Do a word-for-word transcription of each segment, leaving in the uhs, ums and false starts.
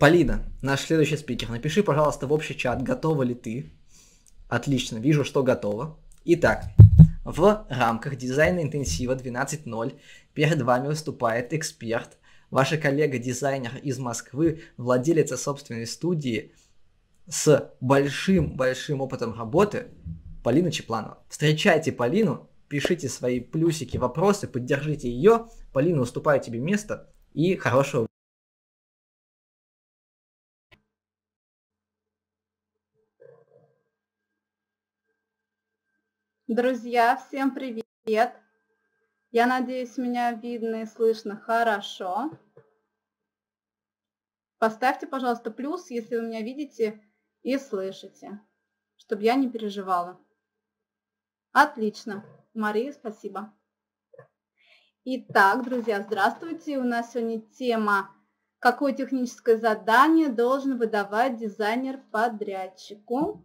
Полина, наш следующий спикер, напиши, пожалуйста, в общий чат, готова ли ты. Отлично, вижу, что готова. Итак, в рамках дизайна интенсива двенадцать ноль перед вами выступает эксперт, ваша коллега-дизайнер из Москвы, владелица собственной студии с большим-большим опытом работы, Полина Чепланова. Встречайте Полину, пишите свои плюсики, вопросы, поддержите ее. Полина, уступаю тебе место и хорошего. Друзья, всем привет! Я надеюсь, меня видно и слышно хорошо. Поставьте, пожалуйста, плюс, если вы меня видите и слышите, чтобы я не переживала. Отлично. Мария, спасибо. Итак, друзья, здравствуйте. У нас сегодня тема «Какое техническое задание должен выдавать дизайнер подрядчику?».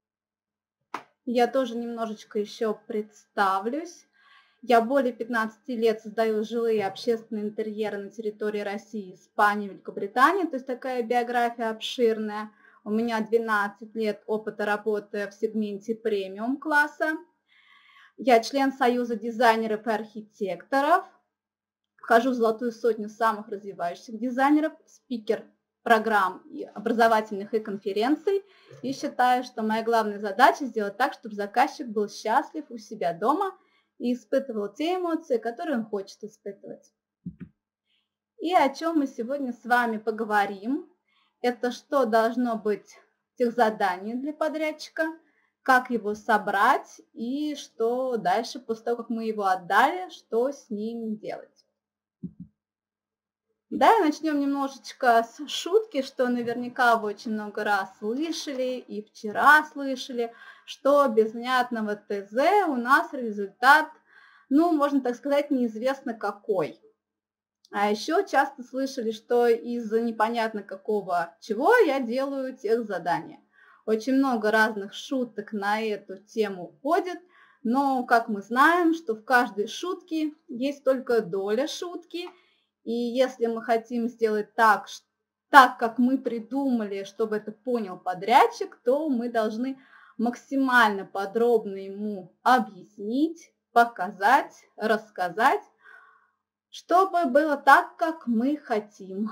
Я тоже немножечко еще представлюсь. Я более пятнадцати лет создаю жилые и общественные интерьеры на территории России, Испании, Великобритании, то есть такая биография обширная. У меня двенадцать лет опыта работы в сегменте премиум класса. Я член Союза дизайнеров и архитекторов, вхожу в золотую сотню самых развивающихся дизайнеров, спикер программ и образовательных и конференций, и считаю, что моя главная задача сделать так, чтобы заказчик был счастлив у себя дома и испытывал те эмоции, которые он хочет испытывать. И о чем мы сегодня с вами поговорим, это что должно быть в тех заданиях для подрядчика, как его собрать и что дальше, после того, как мы его отдали, что с ним делать. Да, начнем немножечко с шутки, что наверняка вы очень много раз слышали и вчера слышали, что без внятного ТЗ у нас результат, ну, можно так сказать, неизвестно какой. А еще часто слышали, что из-за непонятно какого чего я делаю техзадание. Очень много разных шуток на эту тему ходит, но, как мы знаем, что в каждой шутке есть только доля шутки. И если мы хотим сделать так, так, как мы придумали, чтобы это понял подрядчик, то мы должны максимально подробно ему объяснить, показать, рассказать, чтобы было так, как мы хотим.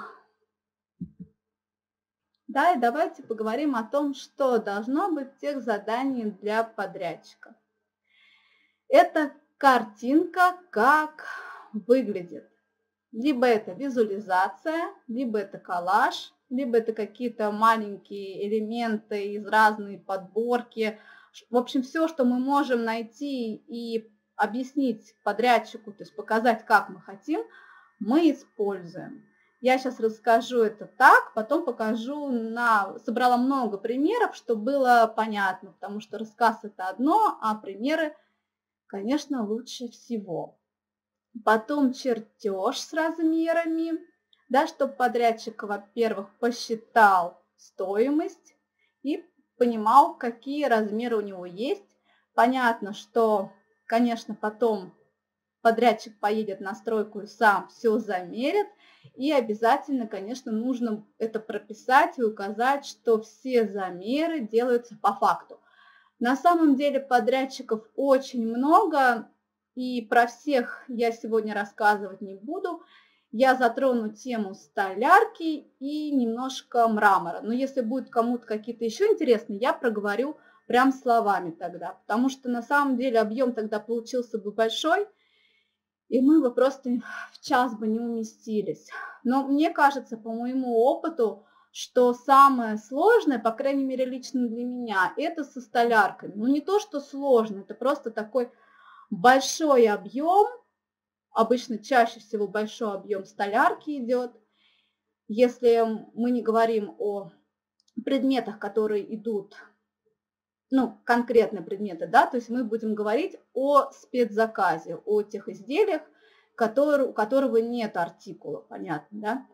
Да, и давайте поговорим о том, что должно быть в тех заданиях для подрядчика. Это картинка, как выглядит. Либо это визуализация, либо это коллаж, либо это какие-то маленькие элементы из разной подборки. В общем, все, что мы можем найти и объяснить подрядчику, то есть показать, как мы хотим, мы используем. Я сейчас расскажу это так, потом покажу, на... собрала много примеров, чтобы было понятно, потому что рассказ это одно, а примеры, конечно, лучше всего. Потом чертеж с размерами, да, чтобы подрядчик, во-первых, посчитал стоимость и понимал, какие размеры у него есть. Понятно, что, конечно, потом подрядчик поедет на стройку и сам все замерит. И обязательно, конечно, нужно это прописать и указать, что все замеры делаются по факту. На самом деле подрядчиков очень много. И про всех я сегодня рассказывать не буду. Я затрону тему столярки и немножко мрамора. Но если будет кому-то какие-то еще интересные, я проговорю прям словами тогда. Потому что на самом деле объем тогда получился бы большой, и мы бы просто в час бы не уместились. Но мне кажется, по моему опыту, что самое сложное, по крайней мере лично для меня, это со столярками. Ну не то, что сложно, это просто такой большой объем, обычно чаще всего большой объем столярки идет. Если мы не говорим о предметах, которые идут, ну, конкретные предметы, да, то есть мы будем говорить о спецзаказе, о тех изделиях, которые, у которого нет артикула, понятно, да.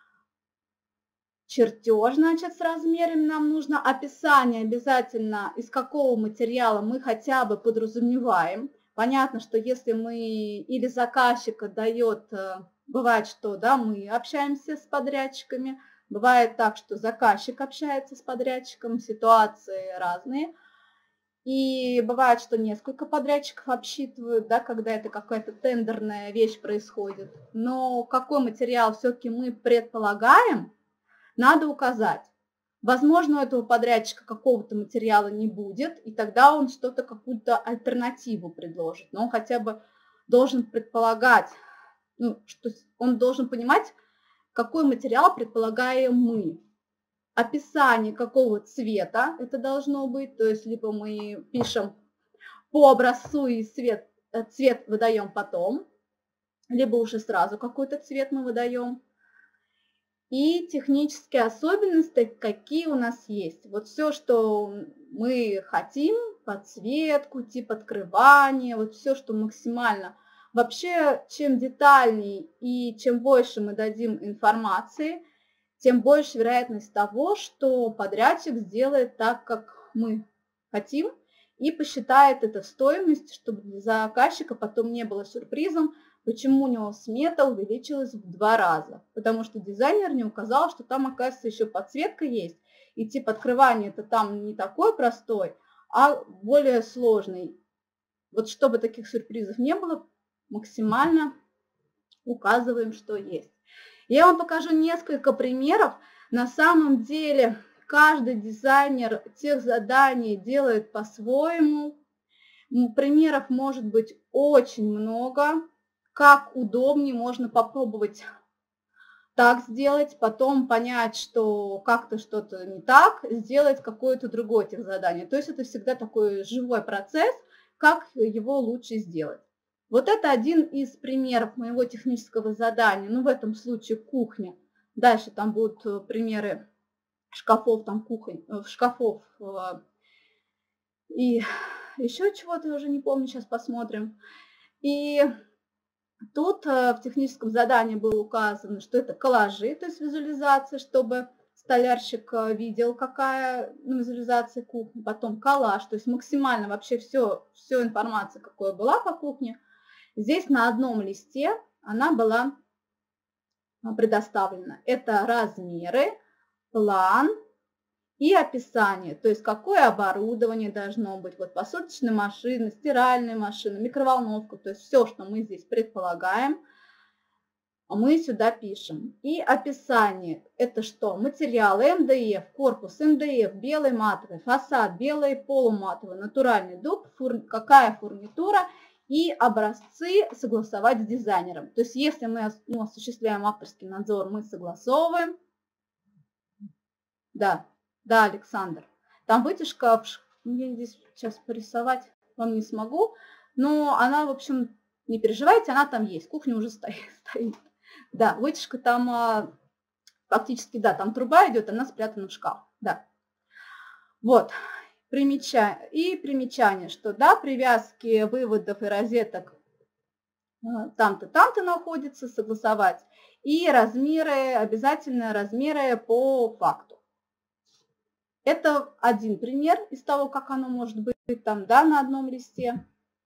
Чертеж, значит, с размерами нам нужно, описание обязательно, из какого материала мы хотя бы подразумеваем. Понятно, что если мы или заказчик дает, бывает, что да, мы общаемся с подрядчиками, Бывает так, что заказчик общается с подрядчиком, ситуации разные. И бывает, что несколько подрядчиков обсчитывают, да, когда это какая-то тендерная вещь происходит. Но какой материал все-таки мы предполагаем, надо указать. Возможно, у этого подрядчика какого-то материала не будет, и тогда он что-то, какую-то альтернативу предложит. Но он хотя бы должен предполагать, ну, что он должен понимать, какой материал предполагаем мы. Описание какого цвета это должно быть, то есть либо мы пишем по образцу и цвет, цвет выдаем потом, либо уже сразу какой-то цвет мы выдаем. И технические особенности, какие у нас есть. Вот все, что мы хотим, подсветку, тип открывания, вот все, что максимально. Вообще, чем детальней и чем больше мы дадим информации, тем больше вероятность того, что подрядчик сделает так, как мы хотим, и посчитает это в стоимость, чтобы для заказчика потом не было сюрпризом, почему у него смета увеличилась в два раза. Потому что дизайнер не указал, что там, оказывается, еще подсветка есть, и тип открывания это там не такой простой, а более сложный. Вот чтобы таких сюрпризов не было, максимально указываем, что есть. Я вам покажу несколько примеров. На самом деле каждый дизайнер тех заданий делает по-своему. Примеров может быть очень много. Как удобнее, можно попробовать так сделать, потом понять, что как-то что-то не так, сделать какое-то другое техзадание. То есть это всегда такой живой процесс, как его лучше сделать. Вот это один из примеров моего технического задания, ну в этом случае кухня. Дальше там будут примеры шкафов, там кухонь, шкафов и еще чего-то, я уже не помню, сейчас посмотрим. И тут в техническом задании было указано, что это коллажи, то есть визуализация, чтобы столярщик видел, какая ну, визуализация кухни, потом коллаж, то есть максимально вообще все, всю информацию, какая была по кухне. Здесь на одном листе она была предоставлена. Это размеры, план и описание, то есть какое оборудование должно быть, вот посудочная машина, стиральная машина, микроволновка, то есть все, что мы здесь предполагаем, мы сюда пишем. И описание, это что? Материалы эм дэ эф, корпус эм дэ эф, белый матовый, фасад, белый полуматовый, натуральный дуб, фур... какая фурнитура и образцы согласовать с дизайнером. То есть если мы ну, осуществляем авторский надзор, мы согласовываем. Да. Да, Александр. Там вытяжка, я здесь сейчас порисовать вам не смогу, но она, в общем, не переживайте, она там есть, кухня уже стоит. стоит. Да, вытяжка там фактически, да, там труба идет, она спрятана в шкаф, да. Вот, примечание. И примечание, что, да, привязки выводов и розеток там-то, там-то находятся, согласовать. И размеры, обязательно размеры по факту. Это один пример из того, как оно может быть там, да, на одном листе.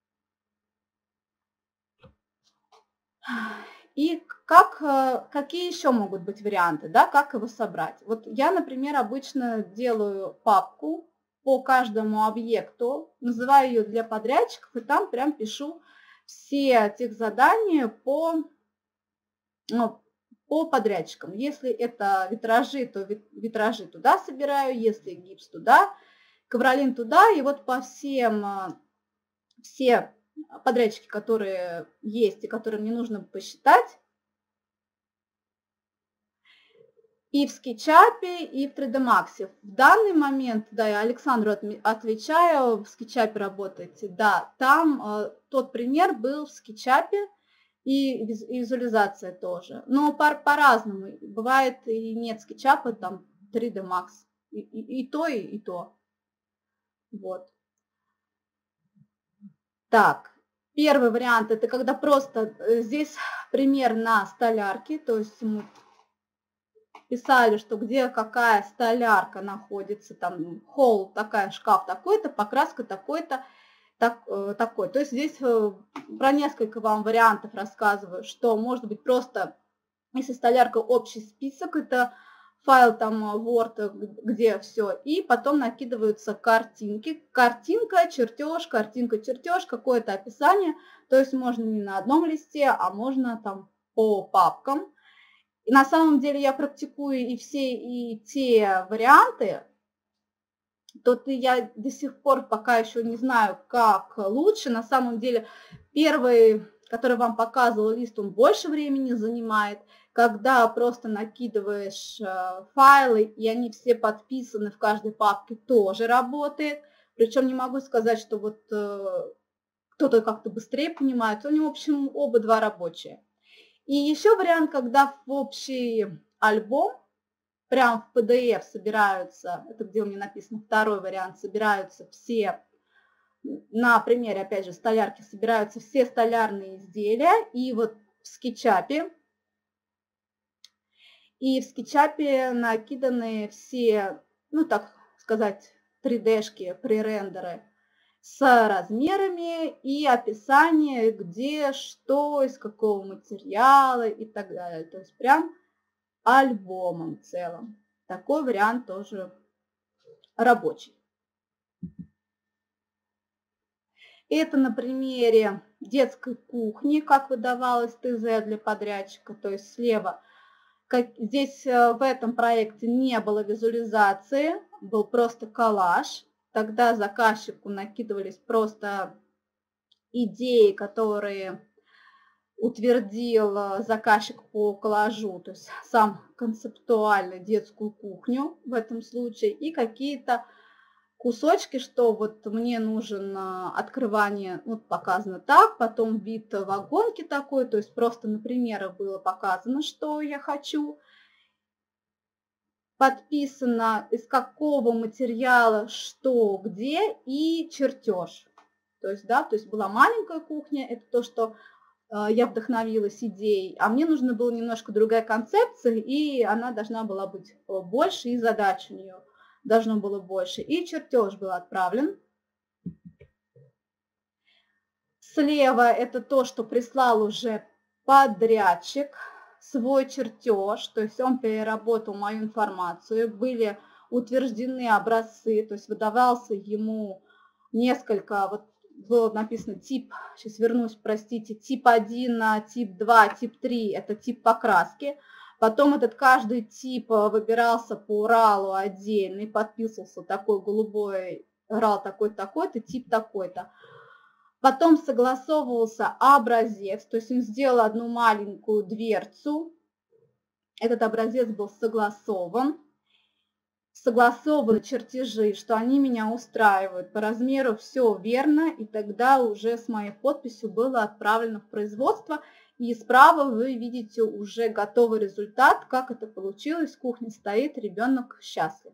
И как, какие еще могут быть варианты, да, как его собрать. Вот я, например, обычно делаю папку по каждому объекту, называю ее для подрядчиков, и там прям пишу все техзадания по, ну, по подрядчикам. Если это витражи, то витражи туда собираю, если гипс туда, ковролин туда. И вот по всем, все подрядчики, которые есть и которые мне нужно посчитать, и в SketchUp, и в три дэ Max. В данный момент, да, я Александру отвечаю, в SketchUp работаете, да, там э, тот пример был в SketchUp, и визуализация тоже. Но по-разному. По бывает и нет SketchUp, там три дэ Max. И, и, и то, и, и то. Вот. Так, первый вариант, это когда просто здесь пример на столярке, то есть мы писали, что где какая столярка находится, там холл такая, шкаф такой-то, покраска такой-то, так, такой. То есть здесь про несколько вам вариантов рассказываю, что может быть просто, если столярка общий список, это файл там Word, где все, и потом накидываются картинки. Картинка, чертеж, картинка, чертеж, какое-то описание. То есть можно не на одном листе, а можно там по папкам. И на самом деле я практикую и все и те варианты. Тут я до сих пор пока еще не знаю, как лучше. На самом деле первый, который вам показывал лист, он больше времени занимает. Когда просто накидываешь файлы, и они все подписаны в каждой папке, тоже работает. Причем не могу сказать, что вот кто-то как-то быстрее понимает. У него, в общем, оба два рабочие. И еще вариант, когда в общий альбом, прям в пи ди эф собираются, это где у меня написано второй вариант, собираются все, на примере, опять же, столярки, собираются все столярные изделия, и вот в скетчапе, и в скетчапе накиданы все, ну так сказать, три дэ-шки, пререндеры с размерами и описание, где, что, из какого материала и так далее. То есть прям альбомом в целом. Такой вариант тоже рабочий. Это на примере детской кухни, как выдавалось ТЗ для подрядчика, то есть слева. Как, здесь в этом проекте не было визуализации, был просто коллаж. Тогда заказчику накидывались просто идеи, которые утвердил заказчик по коллажу, то есть сам концептуально детскую кухню в этом случае, и какие-то кусочки, что вот мне нужен открывание, вот показано так, потом вид вагонки такой, то есть просто на примерах было показано, что я хочу. Подписано, из какого материала, что, где, и чертеж. То есть, да, то есть была маленькая кухня, это то, что э, я вдохновилась идеей, а мне нужна была немножко другая концепция, и она должна была быть больше, и задач у нее должно было больше. И чертеж был отправлен. Слева это то, что прислал уже подрядчик, свой чертеж, то есть он переработал мою информацию, были утверждены образцы, то есть выдавался ему несколько, вот было написано тип, сейчас вернусь, простите, тип один, тип два, тип три, это тип покраски. Потом этот каждый тип выбирался по Уралу отдельный, подписывался такой голубой, Урал такой-такой-то, тип такой-то. Потом согласовывался образец, то есть он сделал одну маленькую дверцу. Этот образец был согласован. Согласованы чертежи, что они меня устраивают. По размеру все верно, и тогда уже с моей подписью было отправлено в производство. И справа вы видите уже готовый результат, как это получилось. Кухня стоит, ребенок счастлив.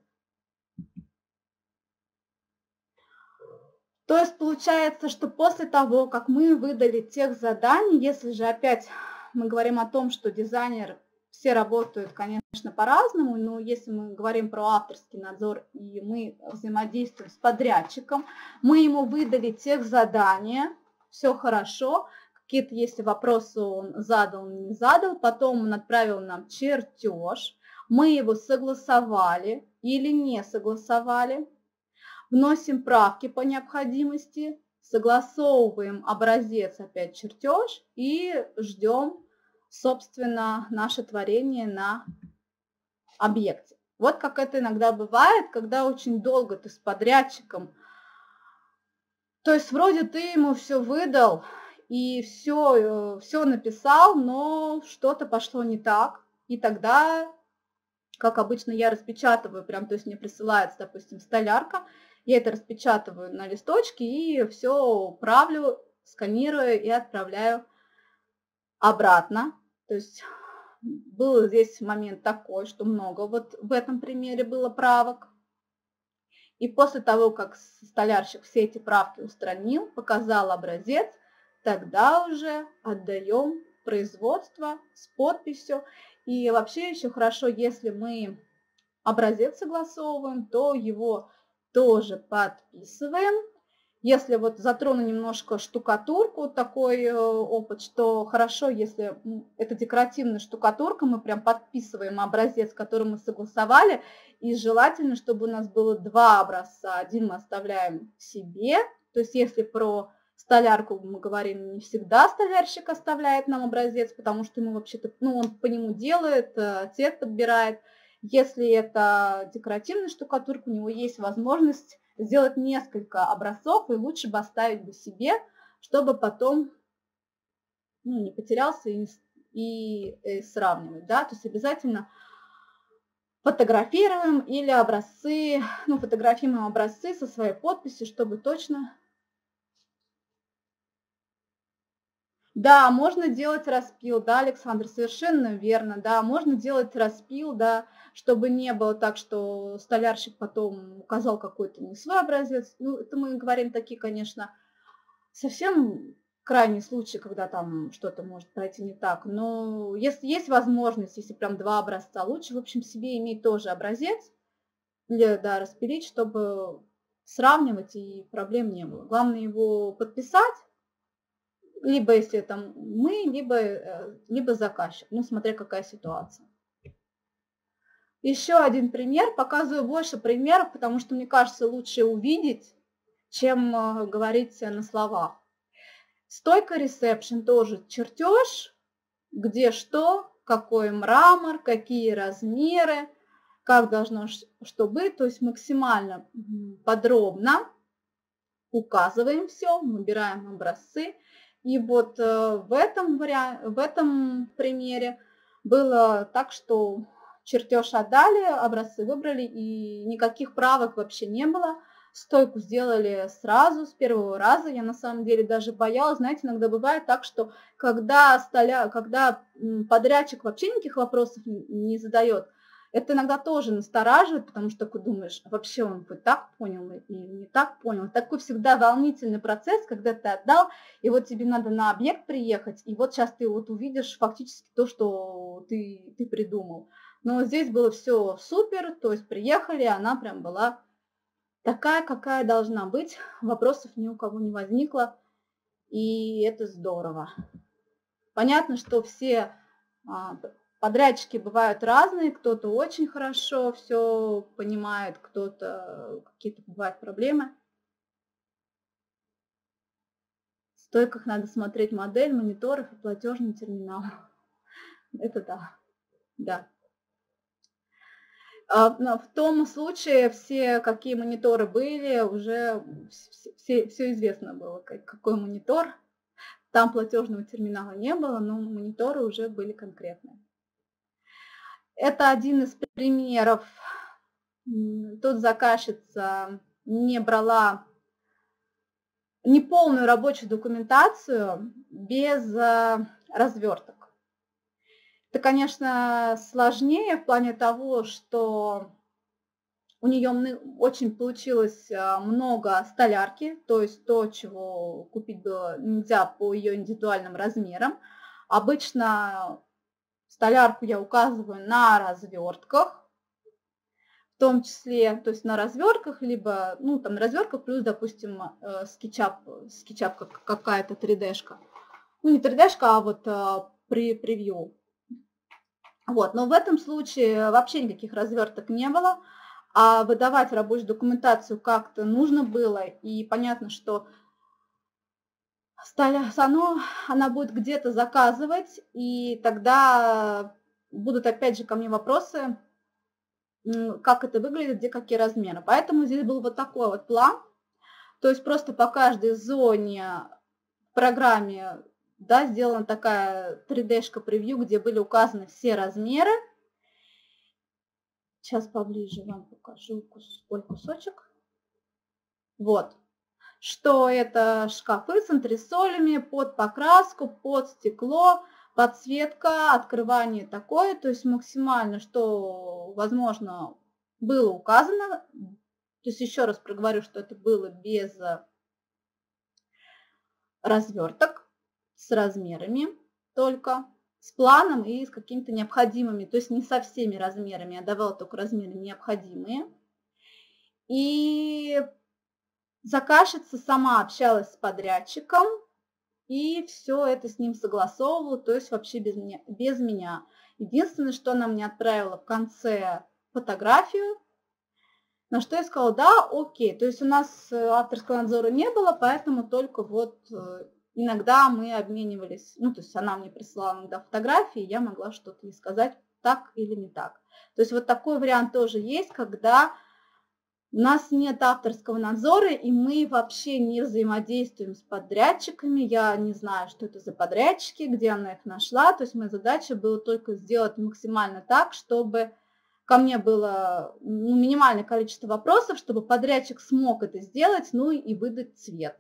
То есть получается, что после того, как мы выдали тех заданий, если же опять мы говорим о том, что дизайнер, все работают, конечно, по-разному, но если мы говорим про авторский надзор и мы взаимодействуем с подрядчиком, мы ему выдали тех задания, все хорошо, какие-то если вопросы он задал, не задал, потом он отправил нам чертеж, мы его согласовали или не согласовали. Вносим правки по необходимости, согласовываем образец, опять чертеж, и ждем, собственно, наше творение на объекте. Вот как это иногда бывает, когда очень долго ты с подрядчиком, то есть вроде ты ему все выдал и все, все написал, но что-то пошло не так, и тогда, как обычно, я распечатываю, прям, то есть мне присылается, допустим, столярка, я это распечатываю на листочке и все правлю, сканирую и отправляю обратно. То есть был здесь момент такой, что много вот в этом примере было правок. И после того, как столярщик все эти правки устранил, показал образец, тогда уже отдаем производство с подписью. И вообще еще хорошо, если мы образец согласовываем, то его тоже подписываем Если вот затрону немножко штукатурку, такой э, опыт, что хорошо, если это декоративная штукатурка, мы прям подписываем образец, который мы согласовали, и желательно, чтобы у нас было два образца. Один мы оставляем себе, то есть если про столярку мы говорим, не всегда столярщик оставляет нам образец, потому что ему вообще-то, ну, он по нему делает, цвет подбирает. Если это декоративная штукатурка, у него есть возможность сделать несколько образцов, и лучше бы оставить бы себе, чтобы потом, ну, не потерялся и, и, и сравнивать, да, то есть обязательно фотографируем или образцы, ну, фотографируем образцы со своей подписью, чтобы точно... Да, можно делать распил, да, Александр, совершенно верно, да, можно делать распил, да, чтобы не было так, что столярщик потом указал какой-то не свой образец. Ну, это мы говорим такие, конечно, совсем крайние случаи, когда там что-то может пройти не так. Но если есть возможность, если прям два образца, лучше, в общем, себе иметь тоже образец, или, да, распилить, чтобы сравнивать и проблем не было. Главное его подписать, либо если это мы, либо, либо заказчик, ну, смотря какая ситуация. Еще один пример, показываю больше примеров, потому что, мне кажется, лучше увидеть, чем говорить на словах. Стойка ресепшн тоже чертеж, где что, какой мрамор, какие размеры, как должно что быть, то есть максимально подробно указываем все, выбираем образцы. И вот в этом, варианте, в этом примере было так, что чертеж отдали, образцы выбрали, и никаких правок вообще не было. Стойку сделали сразу, с первого раза. Я на самом деле даже боялась. Знаете, иногда бывает так, что когда, столя, когда подрядчик вообще никаких вопросов не задает, это иногда тоже настораживает, потому что ты думаешь, вообще он бы так понял или не так понял. Такой всегда волнительный процесс, когда ты отдал, и вот тебе надо на объект приехать, и вот сейчас ты вот увидишь фактически то, что ты, ты придумал. Но здесь было все супер, то есть приехали, она прям была такая, какая должна быть, вопросов ни у кого не возникло, и это здорово. Понятно, что все подрядчики бывают разные, кто-то очень хорошо все понимает, кто-то какие-то бывают проблемы. В стойках надо смотреть модель, мониторов и платежный терминал. Это да, да. В том случае все, какие мониторы были, уже все, все известно было, какой монитор. Там платежного терминала не было, но мониторы уже были конкретные. Это один из примеров. Тут заказчица не брала неполную рабочую документацию без разверток. Это, конечно, сложнее в плане того, что у нее очень получилось много столярки, то есть то, чего купить было нельзя по ее индивидуальным размерам. Обычно столярку я указываю на развертках, в том числе, то есть на развертках, либо, ну, там на развертках плюс, допустим, скетчап, скетчап какая-то три дэ-шка. Ну, не три дэ-шка, а вот при превью. Вот, но в этом случае вообще никаких разверток не было, а выдавать рабочую документацию как-то нужно было, и понятно, что оно, она будет где-то заказывать, и тогда будут опять же ко мне вопросы, как это выглядит, где какие размеры. Поэтому здесь был вот такой вот план, то есть просто по каждой зоне в программе, да, сделана такая три дэ-шка превью, где были указаны все размеры. Сейчас поближе вам покажу свой кусочек. Вот. Что это шкафы с антресолями под покраску, под стекло, подсветка, открывание такое. То есть максимально, что возможно, было указано. То есть еще раз проговорю, что это было без разверток, с размерами только, с планом и с какими-то необходимыми, то есть не со всеми размерами, я давала только размеры необходимые. И Заказчица сама общалась с подрядчиком и все это с ним согласовывала, то есть вообще без меня. Без меня. Единственное, что она мне отправила в конце фотографию, на что я сказала, да, окей. То есть у нас авторского надзора не было, поэтому только вот иногда мы обменивались, ну, то есть она мне присылала иногда фотографии, я могла что-то ей сказать, так или не так. То есть вот такой вариант тоже есть, когда у нас нет авторского надзора, и мы вообще не взаимодействуем с подрядчиками. Я не знаю, что это за подрядчики, где она их нашла. То есть моя задача была только сделать максимально так, чтобы ко мне было ну, минимальное количество вопросов, чтобы подрядчик смог это сделать, ну и выдать цвет.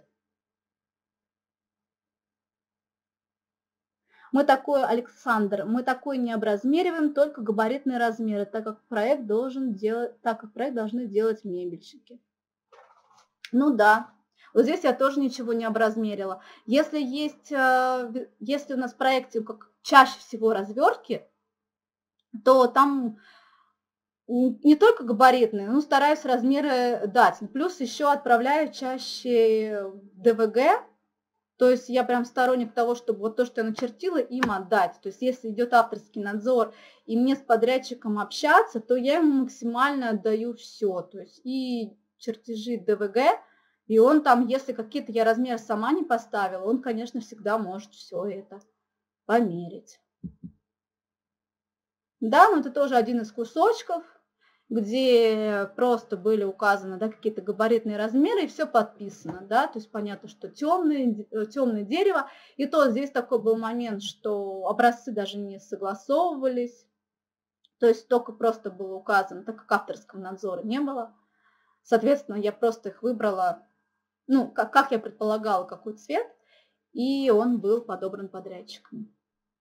Мы такой, Александр, мы такой не образмериваем, только габаритные размеры, так как проект должен делать, так как проект должны делать мебельщики. Ну да, вот здесь я тоже ничего не образмерила. Если есть, если у нас в проекте как чаще всего развертки, то там не только габаритные, но стараюсь размеры дать. Плюс еще отправляю чаще ДВГ. То есть я прям сторонник того, чтобы вот то, что я начертила, им отдать. То есть если идет авторский надзор, и мне с подрядчиком общаться, то я ему максимально отдаю все. То есть и чертежи ДВГ, и он там, если какие-то я размеры сама не поставила, он, конечно, всегда может все это померить. Да, но это тоже один из кусочков, где просто были указаны, да, какие-то габаритные размеры, и все подписано, да, то есть понятно, что темное, темное дерево, и то здесь такой был момент, что образцы даже не согласовывались, то есть только просто было указано, так как авторского надзора не было, соответственно, я просто их выбрала, ну, как, как я предполагала, какой цвет, и он был подобран подрядчиком.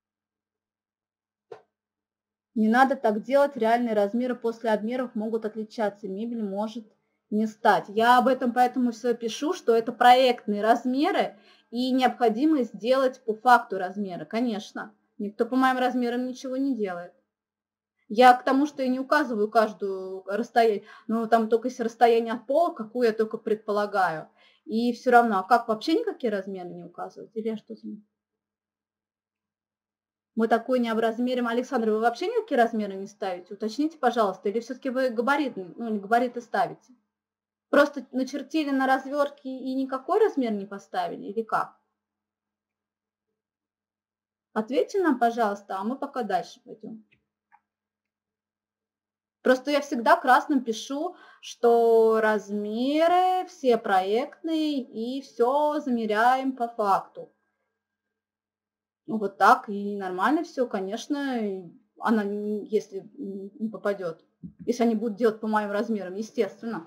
Не надо так делать, реальные размеры после обмеров могут отличаться, мебель может не стать. Я об этом поэтому все пишу, что это проектные размеры и необходимо сделать по факту размеры. Конечно, никто по моим размерам ничего не делает. Я к тому, что я не указываю каждую расстояние, но там только если расстояние от пола, какую я только предполагаю. И все равно, а как вообще никакие размеры не указывать? Или я что-то... Мы такой не образмерим. Александр, вы вообще никакие размеры не ставите? Уточните, пожалуйста. Или все-таки вы габариты, ну, не габариты ставите? Просто начертили на развертке и никакой размер не поставили? Или как? Ответьте нам, пожалуйста, а мы пока дальше пойдем. Просто я всегда красным пишу, что размеры все проектные и все замеряем по факту. Вот так и нормально все, конечно, она, если не попадет, если они будут делать по моим размерам, естественно.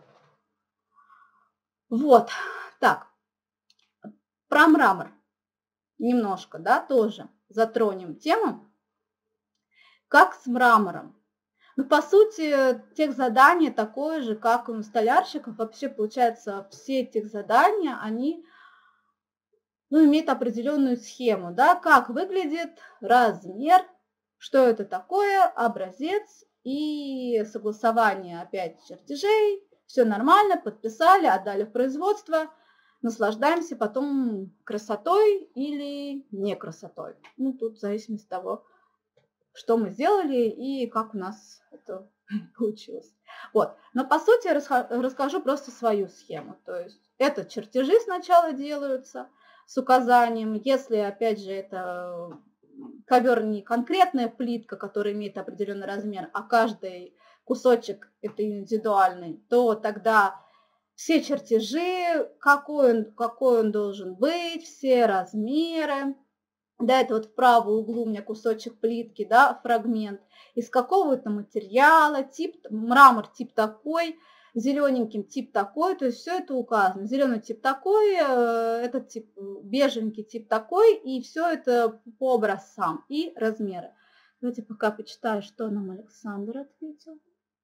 Вот, так, про мрамор немножко, да, тоже затронем тему. Как с мрамором? Ну, по сути, техзадание такое же, как у столярщиков. Вообще, получается, все техзадания, они... ну, имеет определенную схему, да, как выглядит размер, что это такое, образец и согласование опять чертежей, все нормально, подписали, отдали в производство, наслаждаемся потом красотой или не красотой. Ну, тут в зависимости от того, что мы сделали и как у нас это получилось. Вот. Но по сути я расскажу просто свою схему. То есть это чертежи сначала делаются, с указанием, если, опять же, это ковер не конкретная плитка, которая имеет определенный размер, а каждый кусочек это индивидуальный, то тогда все чертежи, какой он, какой он должен быть, все размеры. Да, это вот в правом углу у меня кусочек плитки, да, фрагмент. Из какого это материала, тип, мрамор тип такой, зелененьким тип такой, то есть все это указано. Зеленый тип такой, этот тип, беженький тип такой, и все это по образцам и размеры. Давайте пока почитаю, что нам Александр ответил.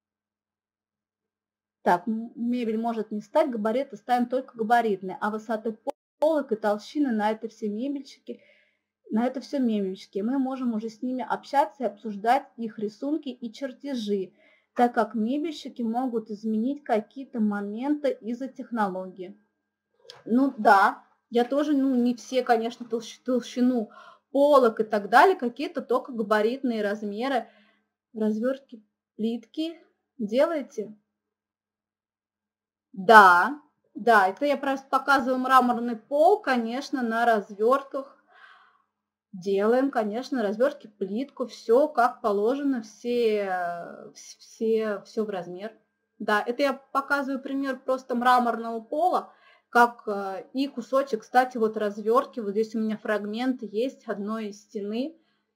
Так, мебель может не стать, габариты ставим только габаритные, а высоты полок и толщины на это все мебельщики, на это все мебельщики. Мы можем уже с ними общаться и обсуждать их рисунки и чертежи, так как мебельщики могут изменить какие-то моменты из-за технологии. Ну да, я тоже, ну не все, конечно, толщ, толщину полок и так далее, какие-то только габаритные размеры. Развертки плитки делаете? Да, да, это я просто показываю мраморный пол, конечно, на развертках. Делаем, конечно, развертки, плитку, все как положено, все, все, все в размер. Да, это я показываю пример просто мраморного пола, как э, и кусочек, кстати, вот развертки, вот здесь у меня фрагмент есть одной из стены,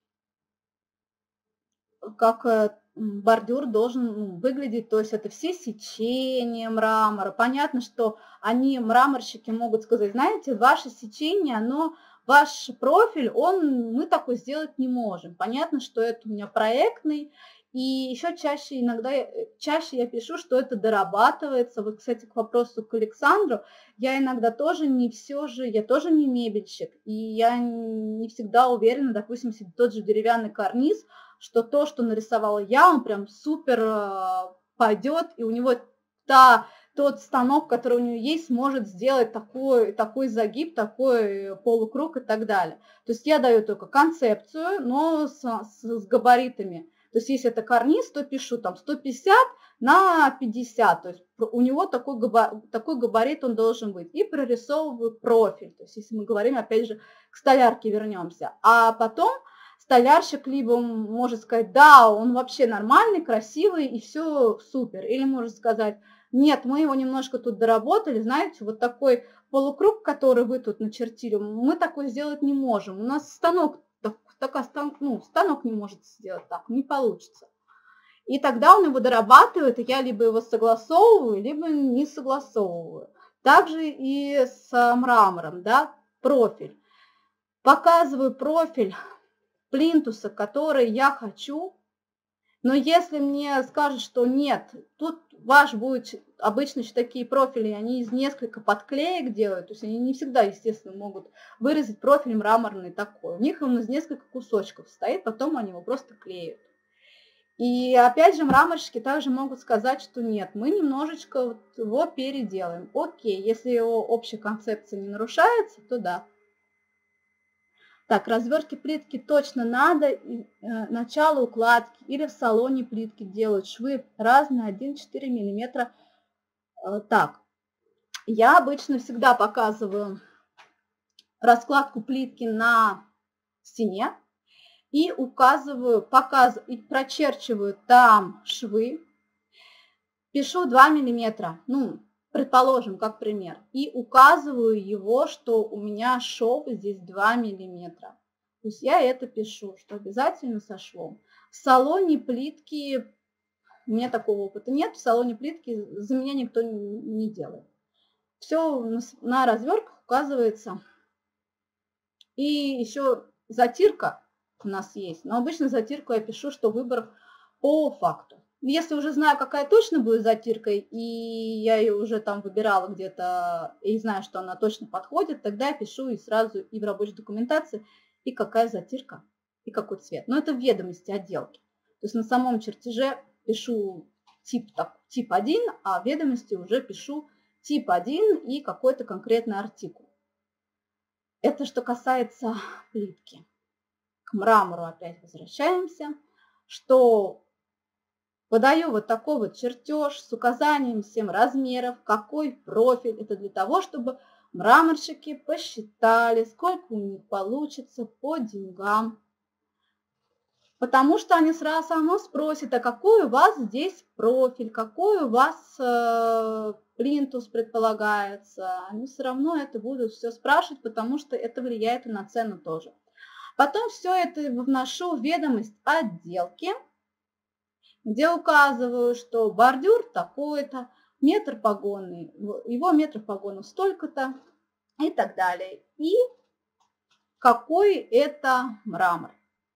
как э, м, бордюр должен ну, выглядеть, то есть это все сечения мрамора. Понятно, что они, мраморщики, могут сказать, знаете, ваше сечение, оно, ваш профиль, он, мы такой сделать не можем. Понятно, что это у меня проектный, и еще чаще иногда, э, чаще я пишу, что это дорабатывается. Вот, кстати, к вопросу к Александру, я иногда тоже не все же, я тоже не мебельщик, и я не всегда уверена, допустим, если тот же деревянный карниз, что то, что нарисовала я, он прям супер э, пойдет, и у него та, тот станок, который у него есть, сможет сделать такой, такой загиб, такой полукруг и так далее. То есть я даю только концепцию, но с, с, с габаритами. То есть если это карниз, то пишу там сто пятьдесят на пятьдесят, то есть у него такой габарит, такой габарит он должен быть. И прорисовываю профиль, то есть если мы говорим, опять же, к столярке вернемся. А потом столярщик либо может сказать, да, он вообще нормальный, красивый и все супер. Или может сказать, нет, мы его немножко тут доработали, знаете, вот такой полукруг, который вы тут начертили, мы такой сделать не можем. У нас станок, так, так, станок, ну, станок не может сделать так, не получится. И тогда он его дорабатывает, и я либо его согласовываю, либо не согласовываю. Также и с мрамором, да, профиль. Показываю профиль плинтуса, который я хочу, но если мне скажут, что нет, тут ваш будет, обычно еще такие профили, они из нескольких подклеек делают, то есть они не всегда, естественно, могут вырезать профиль мраморный такой. У них он из нескольких кусочков стоит, потом они его просто клеят. И опять же, мраморщики также могут сказать, что нет, мы немножечко вот его переделаем. Окей, если его общая концепция не нарушается, то да. Так, развертки плитки точно надо, и, э, начало укладки или в салоне плитки делают, швы разные, один и четыре миллиметра. Э, так, я обычно всегда показываю раскладку плитки на стене и указываю, показываю, и прочерчиваю там швы, пишу два миллиметра, ну, предположим, как пример, и указываю его, что у меня шов здесь два миллиметра. То есть я это пишу, что обязательно со швом. В салоне плитки, у меня такого опыта нет, в салоне плитки за меня никто не делает. Все на развертках указывается. И еще затирка у нас есть, но обычно затирку я пишу, что выбор по факту. Если уже знаю, какая точно будет затирка, и я ее уже там выбирала где-то, и знаю, что она точно подходит, тогда я пишу и сразу и в рабочей документации, и какая затирка, и какой цвет. Но это в ведомости отделки. То есть на самом чертеже пишу тип, так, тип один, а в ведомости уже пишу тип один и какой-то конкретный артикул. Это что касается плитки. К мрамору опять возвращаемся, что подаю вот такой вот чертеж с указанием всем размеров, какой профиль. Это для того, чтобы мраморщики посчитали, сколько у них получится по деньгам. Потому что они сразу равно спросят, а какой у вас здесь профиль, какой у вас э, плинтус предполагается. Они все равно это будут все спрашивать, потому что это влияет и на цену тоже. Потом все это вношу в ведомость отделки, где указываю, что бордюр такой-то, метр погонный, его метров погонов столько-то и так далее. И какой это мрамор.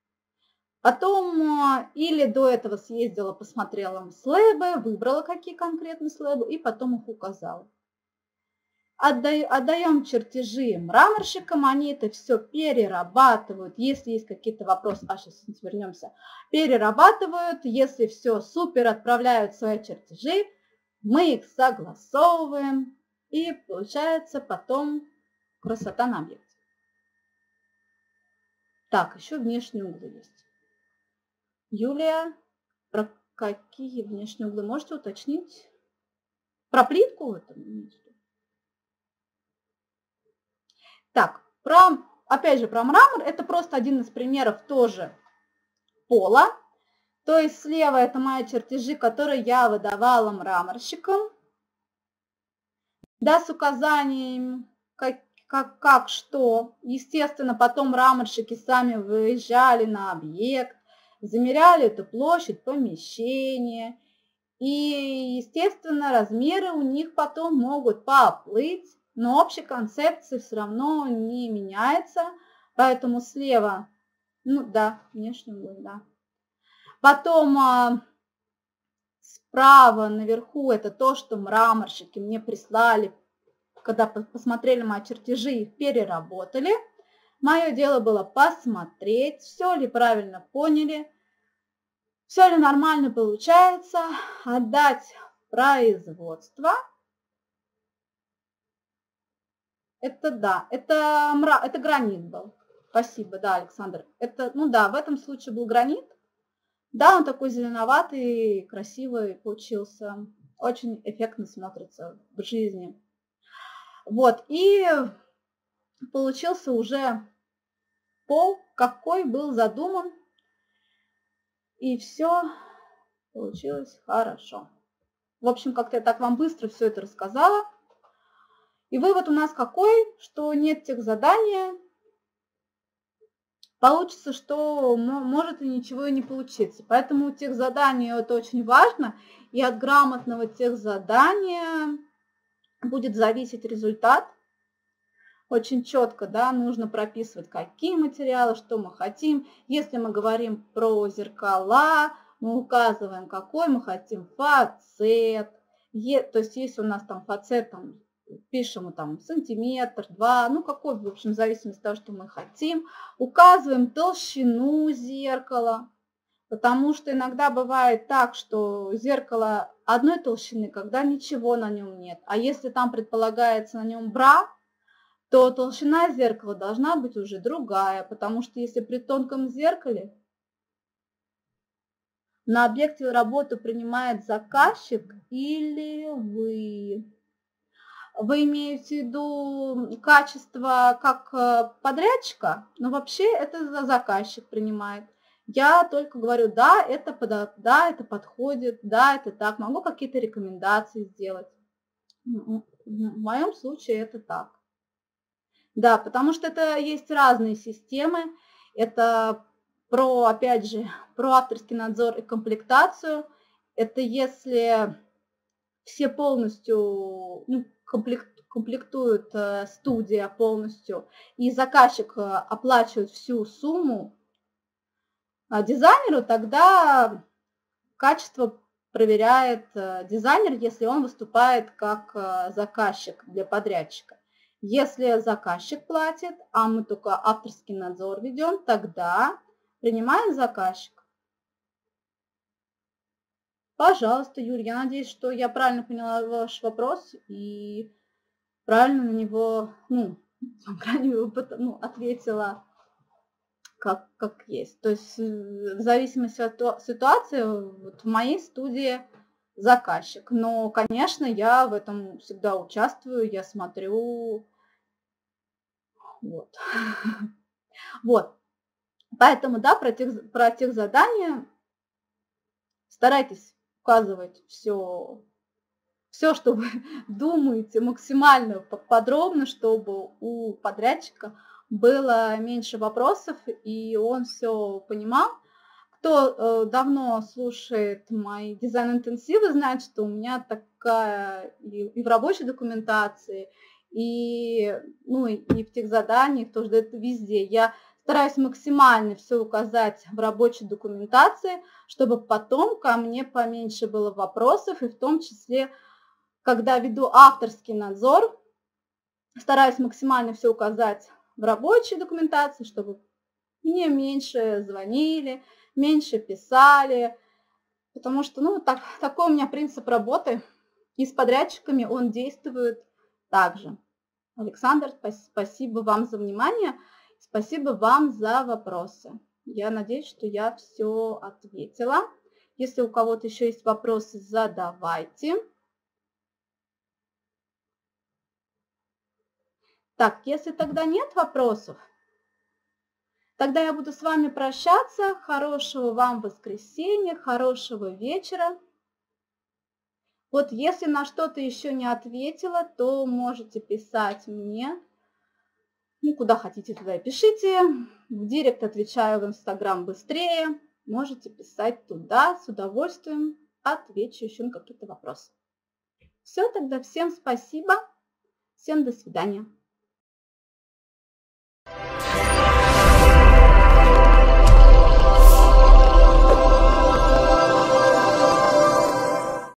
Потом или до этого съездила, посмотрела слэбы, выбрала какие конкретные слэбы и потом их указала. Отдаем чертежи мраморщикам, они это все перерабатывают. Если есть какие-то вопросы, а сейчас вернемся, перерабатывают. Если все супер, отправляют свои чертежи, мы их согласовываем. И получается потом красота на объекте. Так, еще внешние углы есть. Юлия, про какие внешние углы можете уточнить? Про плитку это? Так, про, опять же, про мрамор. Это просто один из примеров тоже пола. То есть слева это мои чертежи, которые я выдавала мраморщикам. Да, с указанием, как, как, как что. Естественно, потом мраморщики сами выезжали на объект, замеряли эту площадь помещения. И, естественно, размеры у них потом могут поплыть, но общая концепция все равно не меняется. Поэтому слева, ну да, внешне будет, да. Потом а, справа наверху это то, что мраморщики мне прислали, когда посмотрели мои чертежи, их переработали. Мое дело было посмотреть, все ли правильно поняли, все ли нормально получается, отдать в производство. Это да, это, мра... это гранит был. Спасибо, да, Александр. Это, ну да, в этом случае был гранит. Да, он такой зеленоватый, красивый получился. Очень эффектно смотрится в жизни. Вот, и получился уже пол, какой был задуман. И все получилось хорошо. В общем, как-то я так вам быстро все это рассказала. И вывод у нас какой, что нет тех задания. Получится, что может и ничего и не получиться. Поэтому техзадание это очень важно. И от грамотного техзадания будет зависеть результат. Очень четко, да, нужно прописывать, какие материалы, что мы хотим. Если мы говорим про зеркала, мы указываем, какой мы хотим фацет. То есть если у нас там фацет, там, пишем там сантиметр, два, ну какой, в общем, в зависимости от того, что мы хотим. Указываем толщину зеркала, потому что иногда бывает так, что зеркало одной толщины, когда ничего на нем нет. А если там предполагается на нем бра, то толщина зеркала должна быть уже другая, потому что если при тонком зеркале на объекте работу принимает заказчик или вы... Вы имеете в виду качество как подрядчика, но вообще это заказчик принимает. Я только говорю, да, это, под, да, это подходит, да, это так, могу какие-то рекомендации сделать. В моем случае это так. Да, потому что это есть разные системы. Это про, опять же, про авторский надзор и комплектацию. Это если все полностью... Ну, комплектует студия полностью, и заказчик оплачивает всю сумму дизайнеру, тогда качество проверяет дизайнер, если он выступает как заказчик для подрядчика. Если заказчик платит, а мы только авторский надзор ведем, тогда принимает заказчик. Пожалуйста, Юрий, я надеюсь, что я правильно поняла ваш вопрос и правильно на него, ну, ну ответила как, как есть. То есть в зависимости от ситуации, вот в моей студии заказчик. Но, конечно, я в этом всегда участвую, я смотрю. Вот. Вот. Поэтому, да, про тех, про тех задания старайтесь указывать все, все, что вы думаете, максимально подробно, чтобы у подрядчика было меньше вопросов, и он все понимал. Кто давно слушает мои дизайн-интенсивы, знает, что у меня такая и в рабочей документации, и, ну, и в тех заданиях, тоже это везде. Я стараюсь максимально все указать в рабочей документации, чтобы потом ко мне поменьше было вопросов, и в том числе, когда веду авторский надзор, стараюсь максимально все указать в рабочей документации, чтобы мне меньше звонили, меньше писали, потому что, ну, так, такой у меня принцип работы, и с подрядчиками он действует также. Александр, спасибо вам за внимание, спасибо вам за вопросы. Я надеюсь, что я все ответила. Если у кого-то еще есть вопросы, задавайте. Так, если тогда нет вопросов, тогда я буду с вами прощаться. Хорошего вам воскресенья, хорошего вечера. Вот если на что-то еще не ответила, то можете писать мне. Ну, куда хотите, туда и пишите. В директ отвечаю, в Инстаграм быстрее. Можете писать туда, с удовольствием отвечу еще на какие-то вопросы. Все, тогда всем спасибо. Всем до свидания.